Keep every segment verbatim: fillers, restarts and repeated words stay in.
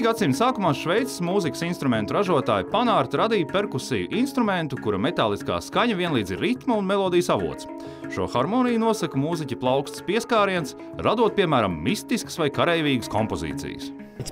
gadsimta sākumā Šveices mūzikas instrumentu ražotāji Panart radīja perkusiju instrumentu, kura metāliskā skaņa vienlīdz ir ritma un melodijas avots. Šo harmoniju nosaka mūziķa plaukstas pieskāriens, radot, piemēram, mistiskas vai kareivīgas kompozīcijas.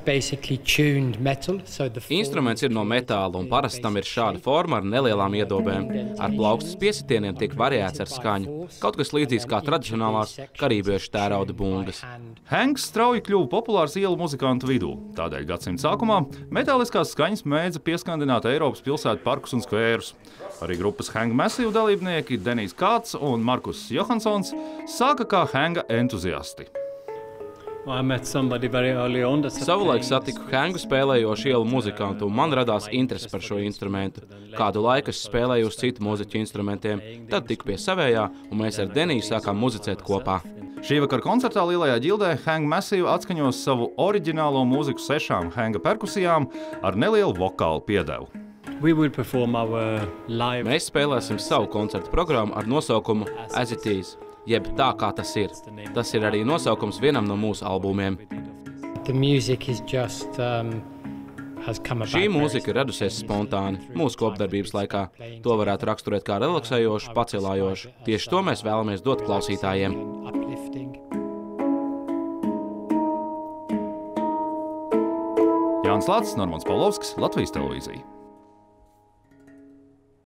Instruments ir no metāla, un parasti tam ir šāda forma ar nelielām iedobēm. Ar plaukstas piesitieniem tiek variēts ar skaņu, kaut kas līdzīgs kā tradicionālās karībiešu tērauda bungas. Hanks strauji kļuva populārs ielu muzikantu vidū. Tādēļ gadsimta sākumā metāliskās skaņas mēdza pieskandināt Eiropas pilsētu parkus un skvērus. Arī grupas Hang Massive dalībnieki Denijs Kāts un Markus Johansons sāka kā Hanga entuziasti. Savulaik satiku Hangu spēlējošu ielu muzikantu, un man radās interese par šo instrumentu. Kādu laiku es spēlēju uz citu mūziķu instrumentiem, tad tiku pie savējā, un mēs ar Deniju sākām muzicēt kopā. Šī vakara koncertā Lielajā ģildē Hang Massive atskaņos savu oriģinālo mūziku sešām Hanga perkusijām ar nelielu vokālu piedevu. Mēs spēlēsim savu koncertu programmu ar nosaukumu As It Is, jeb tā kā tas ir. Tas ir arī nosaukums vienam no mūsu albumiem. Šī mūzika ir radusies spontāni, mūsu kopdarbības laikā. To varētu raksturēt kā relaksējošu, pacelājošu. Tieši to mēs vēlamies dot klausītājiem. Jānis Lācis, Normons Pavlovskis, Latvijas televīzija.